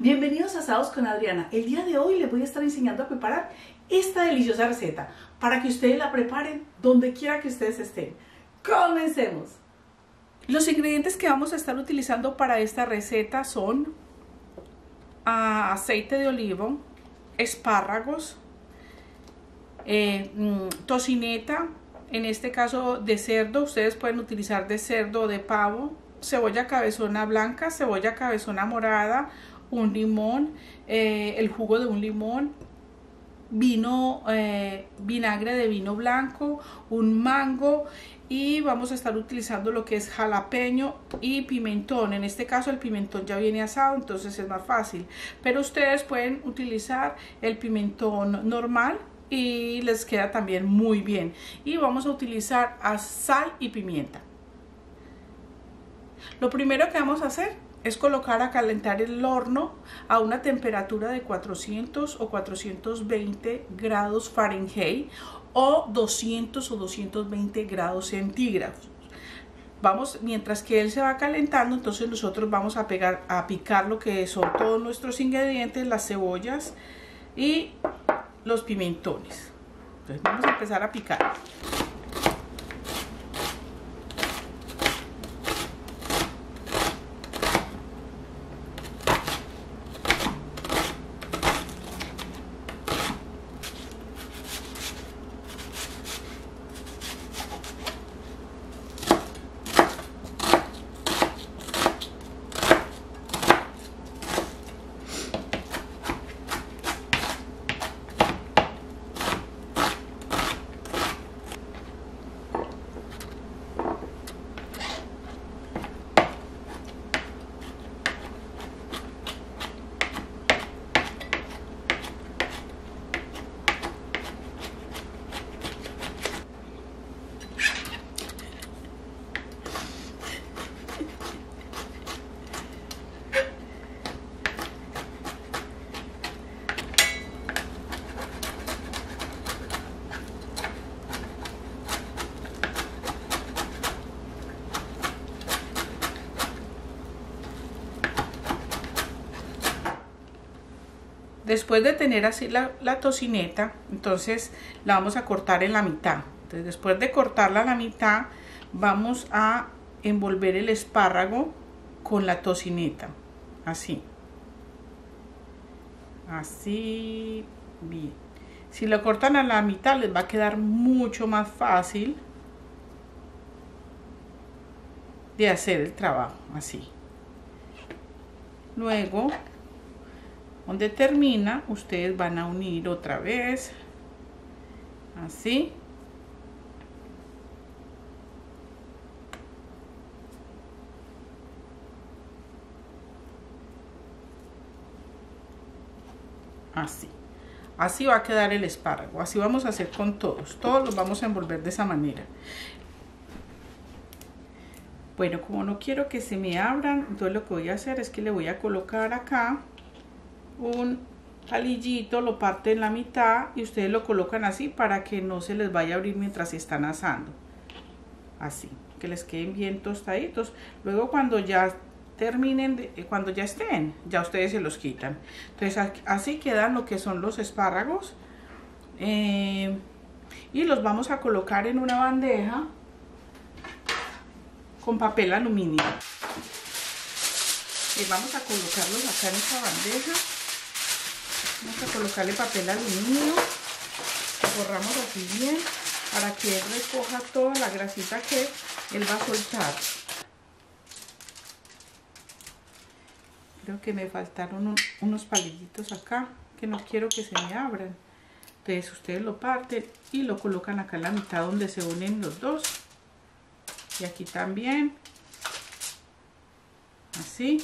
Bienvenidos a Asados con Adriana. El día de hoy les voy a estar enseñando a preparar esta deliciosa receta para que ustedes la preparen donde quiera que ustedes estén. ¡Comencemos! Los ingredientes que vamos a estar utilizando para esta receta son aceite de olivo, espárragos, tocineta, en este caso de cerdo, ustedes pueden utilizar de cerdo o de pavo, cebolla cabezona blanca, cebolla cabezona morada, un limón, el jugo de un limón, vino, vinagre de vino blanco, un mango, y vamos a estar utilizando lo que es jalapeño y pimentón. En este caso el pimentón ya viene asado, entonces es más fácil, pero ustedes pueden utilizar el pimentón normal y les queda también muy bien. Y vamos a utilizar sal y pimienta. Lo primero que vamos a hacer es colocar a calentar el horno a una temperatura de 400 o 420 grados Fahrenheit o 200 o 220 grados centígrados. Mientras que él se va calentando, entonces nosotros vamos a picar lo que son todos nuestros ingredientes, las cebollas y los pimentones. Entonces vamos a empezar a picar. Después de tener así la tocineta, entonces la vamos a cortar en la mitad. Entonces después de cortarla a la mitad, vamos a envolver el espárrago con la tocineta, así. Así, bien. Si lo cortan a la mitad les va a quedar mucho más fácil de hacer el trabajo, así. Luego, donde termina, ustedes van a unir otra vez, así. Así va a quedar el espárrago. Así vamos a hacer con todos los vamos a envolver de esa manera. Bueno, como no quiero que se me abran, entonces lo que voy a hacer es que le voy a colocar acá un palillito, lo parte en la mitad y ustedes lo colocan así para que no se les vaya a abrir mientras están asando, así, que les queden bien tostaditos. Luego cuando ya terminen, cuando ya estén, ya ustedes se los quitan. Entonces así quedan lo que son los espárragos, y los vamos a colocar en una bandeja con papel aluminio. Y vamos a colocarlos acá en esta bandeja. Vamos a colocarle papel aluminio, lo borramos así bien para que él recoja toda la grasita que él va a soltar. Creo que me faltaron unos palillitos acá que no quiero que se me abran. Entonces ustedes lo parten y lo colocan acá en la mitad donde se unen los dos. Y aquí también, así.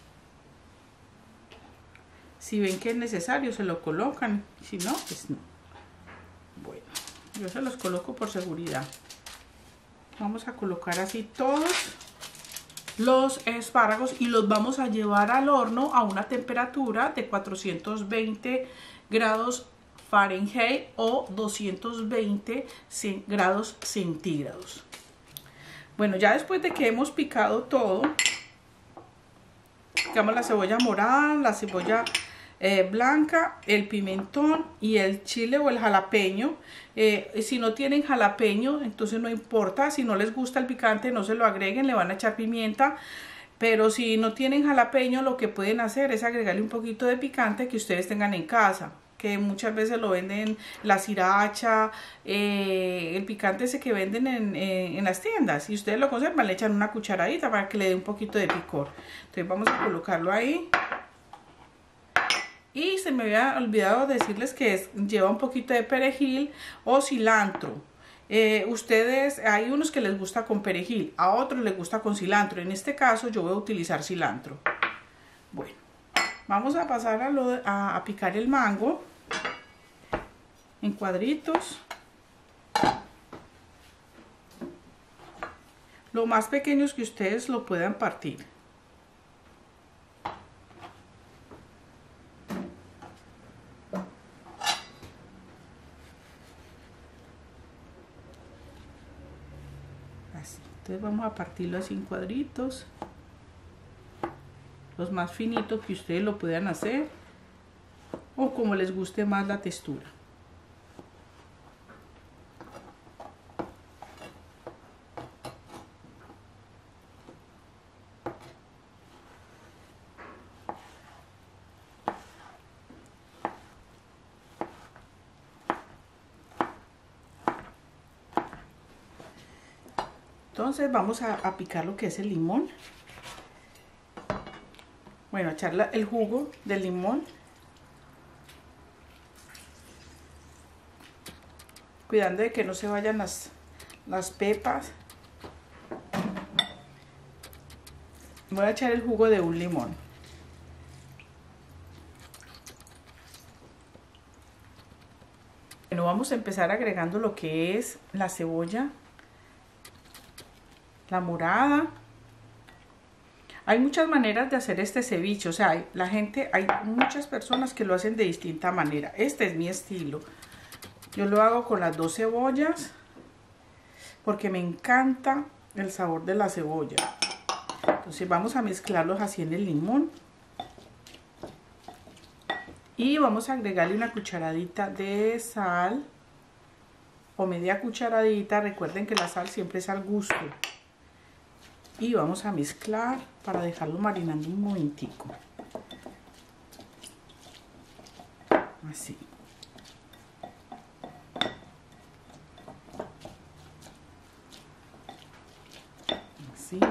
Si ven que es necesario, se lo colocan. Si no, pues no. Bueno, yo se los coloco por seguridad. Vamos a colocar así todos los espárragos y los vamos a llevar al horno a una temperatura de 420 grados Fahrenheit o 220 grados centígrados. Bueno, ya después de que hemos picado todo, Picamos la cebolla morada, la cebolla blanca, el pimentón y el chile o el jalapeño. Si no tienen jalapeño, entonces no importa. Si no les gusta el picante, no se lo agreguen, le van a echar pimienta. Pero si no tienen jalapeño, lo que pueden hacer es agregarle un poquito de picante que ustedes tengan en casa, que muchas veces lo venden, la sriracha, el picante ese que venden en las tiendas. Si ustedes lo conservan, le echan una cucharadita para que le dé un poquito de picor. Entonces vamos a colocarlo ahí. Y se me había olvidado decirles que lleva un poquito de perejil o cilantro. Ustedes, hay unos que les gusta con perejil, a otros les gusta con cilantro. En este caso yo voy a utilizar cilantro. Bueno, vamos a pasar a picar el mango en cuadritos. Lo más pequeños que ustedes lo puedan partir. Así. Entonces vamos a partirlo así en cuadritos. Los más finitos que ustedes lo puedan hacer. O como les guste más la textura. Entonces vamos a picar lo que es el limón. Bueno, a echar el jugo del limón. Cuidando de que no se vayan las pepas. Voy a echar el jugo de un limón. Bueno, vamos a empezar agregando lo que es la cebolla. La morada. Hay muchas maneras de hacer este ceviche, o sea, hay muchas personas que lo hacen de distinta manera. Este es mi estilo. Yo lo hago con las 2 cebollas porque me encanta el sabor de la cebolla. Entonces vamos a mezclarlos así en el limón. Y vamos a agregarle una cucharadita de sal o media cucharadita. Recuerden que la sal siempre es al gusto. Y vamos a mezclar para dejarlo marinando un momentico. Así. Así.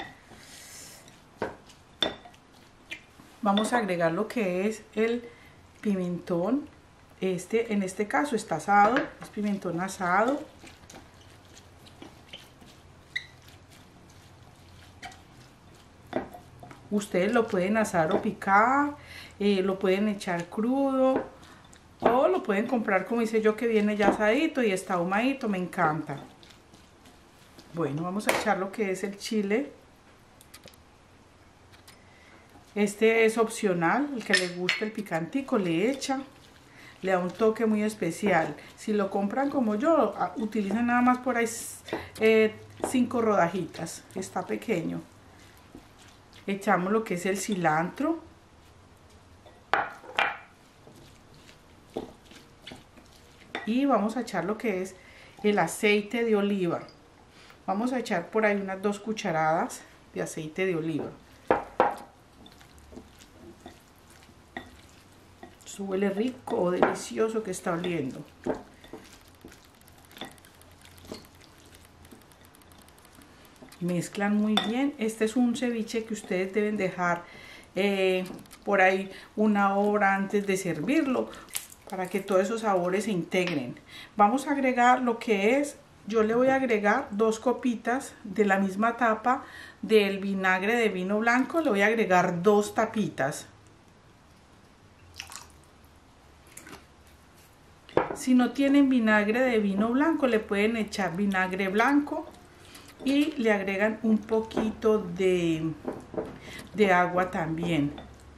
Vamos a agregar lo que es el pimentón. En este caso está asado, es pimentón asado. Ustedes lo pueden asar o picar, lo pueden echar crudo o lo pueden comprar como hice yo, que viene ya asadito y está ahumadito, me encanta. Bueno, vamos a echar lo que es el chile. Este es opcional, el que le guste el picantico le echa, le da un toque muy especial. Si lo compran como yo, utilizan nada más por ahí 5 rodajitas, está pequeño. Echamos lo que es el cilantro. Y vamos a echar lo que es el aceite de oliva. Vamos a echar por ahí unas 2 cucharadas de aceite de oliva. Eso huele rico, delicioso que está oliendo. Mezclan muy bien. Este es un ceviche que ustedes deben dejar por ahí 1 hora antes de servirlo para que todos esos sabores se integren. Vamos a agregar lo que es, yo le voy a agregar 2 copitas de la misma tapa del vinagre de vino blanco. Le voy a agregar 2 tapitas. Si no tienen vinagre de vino blanco, le pueden echar vinagre blanco y le agregan un poquito de agua también.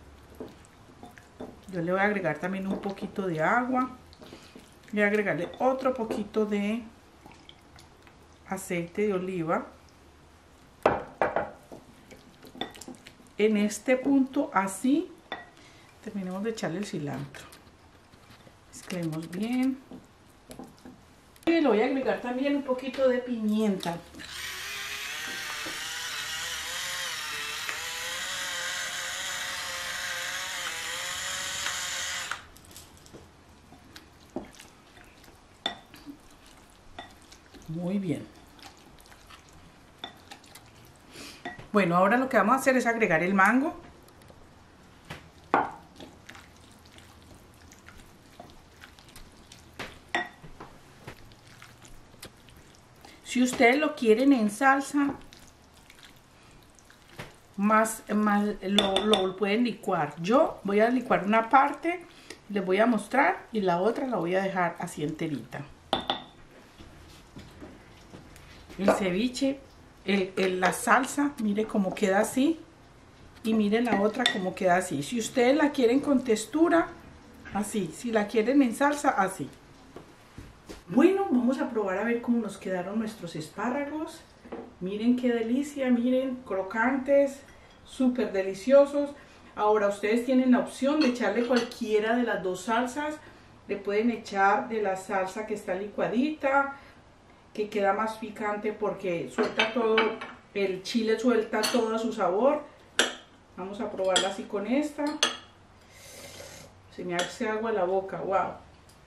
Yo le voy a agregar también un poquito de agua. Voy a agregarle otro poquito de aceite de oliva. en este punto así. Terminemos de echarle el cilantro. Mezclemos bien. Y le voy a agregar también un poquito de pimienta. Muy bien. Bueno, ahora lo que vamos a hacer es agregar el mango. Si ustedes lo quieren en salsa, lo pueden licuar. Yo voy a licuar una parte, les voy a mostrar, y la otra la voy a dejar así enterita. El ceviche, la salsa, mire cómo queda así, y mire la otra cómo queda así. Si ustedes la quieren con textura, así. Si la quieren en salsa, así. Bueno, vamos a probar a ver cómo nos quedaron nuestros espárragos. Miren qué delicia, miren, crocantes, súper deliciosos. Ahora ustedes tienen la opción de echarle cualquiera de las dos salsas. Le pueden echar de la salsa que está licuadita, que queda más picante porque suelta todo, el chile suelta todo su sabor. Vamos a probarla así con esta. Se me hace agua en la boca, wow.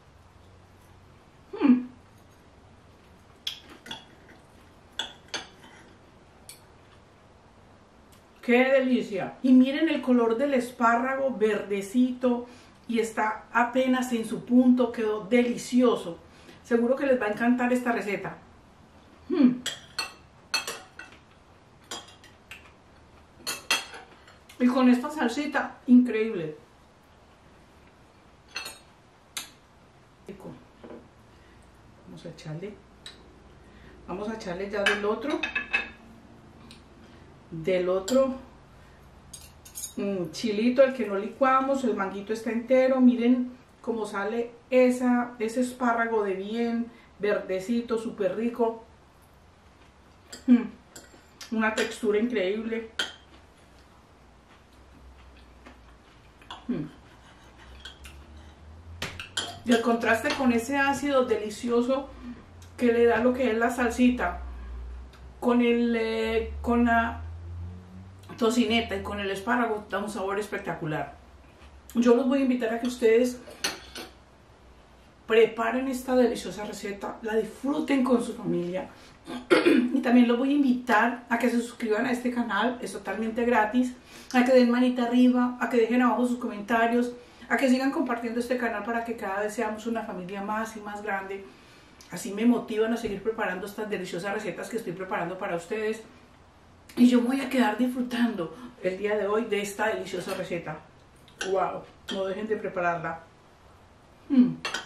¡Qué delicia! Y miren el color del espárrago, verdecito, y está apenas en su punto, quedó delicioso. Seguro que les va a encantar esta receta. Y con esta salsita, increíble. Vamos a echarle ya del otro chilito, el que no licuamos. El manguito está entero. Miren cómo sale ese espárrago de bien verdecito, súper rico. Una textura increíble. Y el contraste con ese ácido delicioso que le da lo que es la salsita con la tocineta y con el espárrago, da un sabor espectacular. Yo los voy a invitar a que ustedes preparen esta deliciosa receta, la disfruten con su familia. Y también los voy a invitar a que se suscriban a este canal, es totalmente gratis, a que den manita arriba, a que dejen abajo sus comentarios, a que sigan compartiendo este canal para que cada vez seamos una familia más y más grande. Así me motivan a seguir preparando estas deliciosas recetas que estoy preparando para ustedes. Y yo voy a quedar disfrutando el día de hoy de esta deliciosa receta. ¡Wow! No dejen de prepararla.